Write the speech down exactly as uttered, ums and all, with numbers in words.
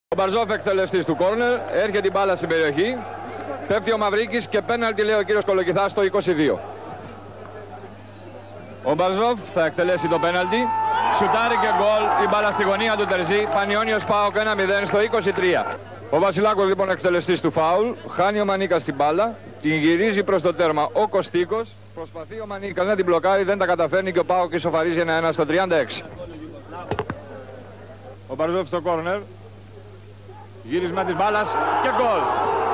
Ο Μπαρζόφ, εκτελεστής του κόρνερ, έρχεται την μπάλα στην περιοχή. Πέφτει ο Μαυρίκης και πέναλτι, λέει ο κύριος Κολοκυθάς, στο είκοσι δύο. Ο Μπαρζόφ θα εκτελέσει το πέναλτι. Σουτάρει και γκολ. Η μπάλα στη γωνία του Τερζή. Πανιόνιος ΠΑΟΚ ένα μηδέν στο είκοσι τρία. Ο Βασιλάκος, λοιπόν, εκτελεστής του φάουλ. Χάνει ο Μανίκας την μπάλα. Την γυρίζει προς το τέρμα ο Κωστίκος. Προσπαθεί ο Μανίκας να την μπλοκάρει. Δεν τα καταφέρνει και ο ΠΑΟΚ ισοφαρίζει ένα ένα στο τριάντα έξι. Ο Μπαρζόφ στο κόρνερ. Γύρισμα της μπάλας και γκολ.